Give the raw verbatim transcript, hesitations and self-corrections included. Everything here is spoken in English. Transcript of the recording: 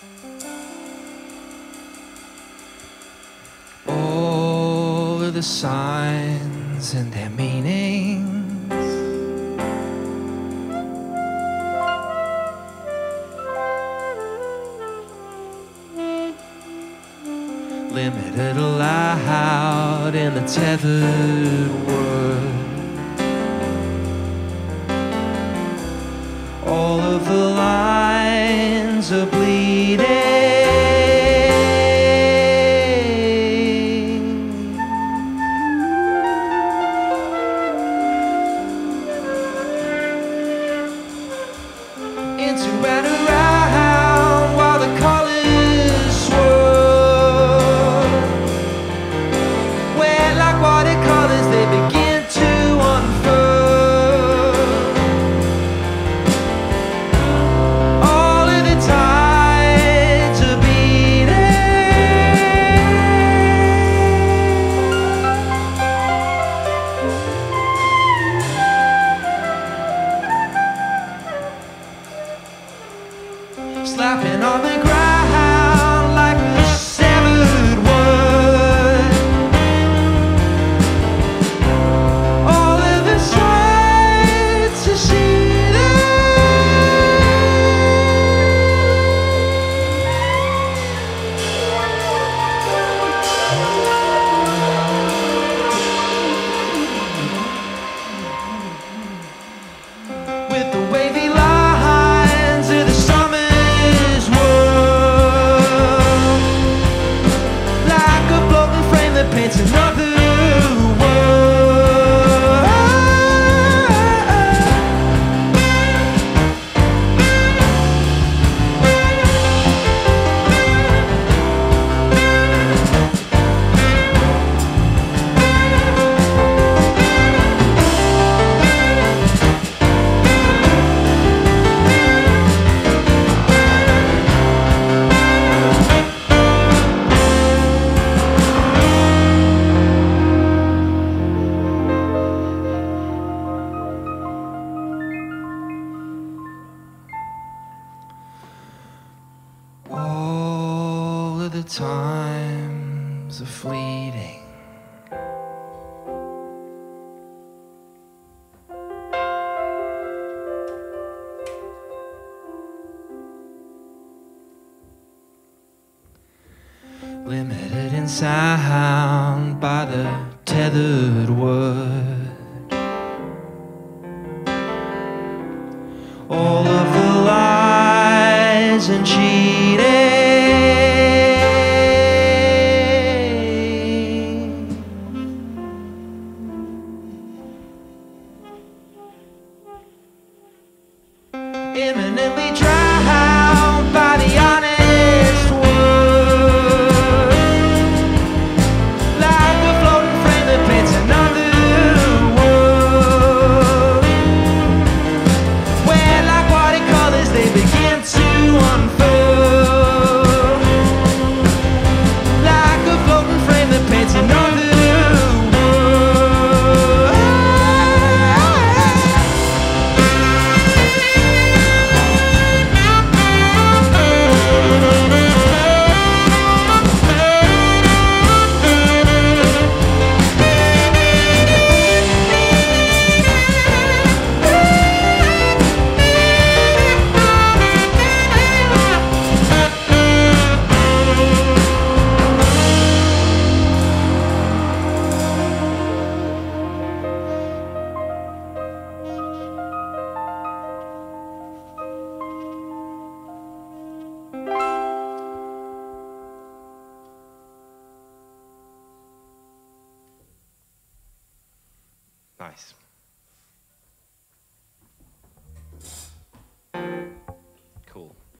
All of the signs and their meanings, limited aloud in the tethered world. All of the lines are bleeding. Into and around while the colours swirl. Wet like watercolours, they begin to unfurl. All of the tides are beating. Slapping on the ground like a severed word. All of the sights are seething. With the wavy lines of the summer's whirl, like a floating frame that paints another all of the times are fleeting. Limited in sound by the tethered word. All of the lies and cheating. Imminently drowned by the honest word. Like a floating frame that paints another world. Where like watercolours they begin to unfurl. Like a floating frame that paints another world. Nice.